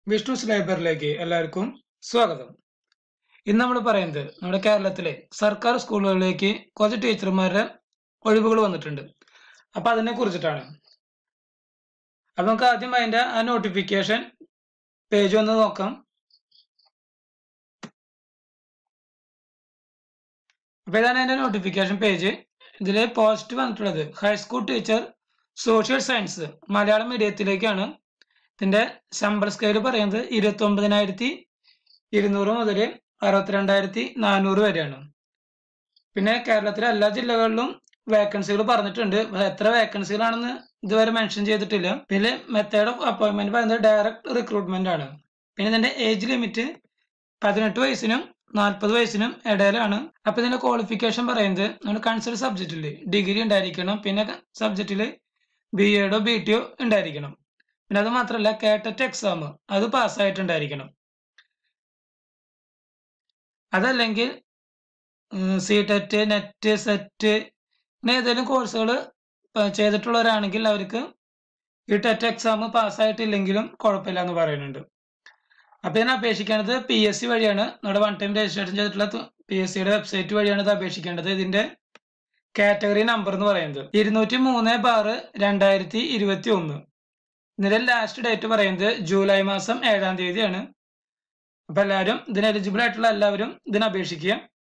വിഷ്ണുസ് ലൈബ്രറിയിലേക്ക് എല്ലാവർക്കും സ്വാഗതം. ഇന്ന് നമ്മൾ പറയുന്നത് നമ്മുടെ കേരളത്തിലെ സർക്കാർ സ്കൂളുകളിലേക്ക് കുറച്ച് ടീച്ചർമാരുടെ ഒഴിവുകൾ വന്നിട്ടുണ്ട്. അപ്പൊ അതിനെ കുറിച്ചിട്ടാണ്. അപ്പൊ നമുക്ക് ആദ്യം അതിന്റെ ആ നോട്ടിഫിക്കേഷൻ പേജ് ഒന്ന് നോക്കാം. അപ്പൊ ഇതാണ് അതിന്റെ നോട്ടിഫിക്കേഷൻ പേജ്. ഇതില് പോസ്റ്റ് വന്നിട്ടുള്ളത് high school teacher social science Malayalam മീഡിയത്തിലേക്കാണ്. ഇതിന്റെ ശമ്പള സ്കെയിൽ പറയുന്നത് 29,200 മുതൽ 62,400 വരെയാണ്. പിന്നെ കേരളത്തിലെ എല്ലാ ജില്ലകളിലും വേക്കൻസികൾ പറഞ്ഞിട്ടുണ്ട്. എത്ര വേക്കൻസികളാണെന്ന് ഇതുവരെ മെൻഷൻ ചെയ്തിട്ടില്ല. പിന്നെ മെത്തേഡ് ഓഫ് അപ്പോയിന്റ്മെന്റ് പറയുന്നത് ഡയറക്ട് റിക്രൂട്ട്മെന്റ് ആണ്. പിന്നെ ഇതിന്റെ ഏജ് ലിമിറ്റ് 18 വയസ്സിനും 40 വയസ്സിനും ഇടയിലാണ്. അപ്പൊ ഇതിന്റെ ക്വാളിഫിക്കേഷൻ പറയുന്നത് നമ്മൾ കൺസിഡർ സബ്ജക്റ്റിൽ ഡിഗ്രി ഉണ്ടായിരിക്കണം. പിന്നെ സബ്ജക്റ്റിൽ BEdോ BTO ഉണ്ടായിരിക്കണം. പിന്നെ അത് മാത്രമല്ല കേട്ടറ്റ് എക്സാം അത് പാസ്സായിട്ടുണ്ടായിരിക്കണം. അതല്ലെങ്കിൽ CTET, നെറ്റ്, സെറ്റ് ഇങ്ങനെ ഏതെങ്കിലും കോഴ്സുകൾ ചെയ്തിട്ടുള്ളവരാണെങ്കിൽ അവർക്ക് ഈ ടെറ്റ് എക്സാം പാസ്സായിട്ടില്ലെങ്കിലും കുഴപ്പമില്ല എന്ന് പറയുന്നുണ്ട്. അപ്പൊ ഇതിനെ അപേക്ഷിക്കേണ്ടത് PSC വഴിയാണ്. നമ്മുടെ വൺ ടൈം രജിസ്ട്രേഷൻ ചെയ്തിട്ടുള്ള PSCയുടെ വെബ്സൈറ്റ് വഴിയാണ് ഇത് അപേക്ഷിക്കേണ്ടത്. ഇതിന്റെ കാറ്റഗറി നമ്പർ എന്ന് പറയുന്നത് 203/2021. ഇതിന്റെ ലാസ്റ്റ് ഡേറ്റ് പറയുന്നത് ജൂലൈ മാസം 7-ാം തീയതിയാണ്. അപ്പൊ എല്ലാവരും ഇതിന് എലിജിബിൾ ആയിട്ടുള്ള എല്ലാവരും ഇതിന് അപേക്ഷിക്കുക.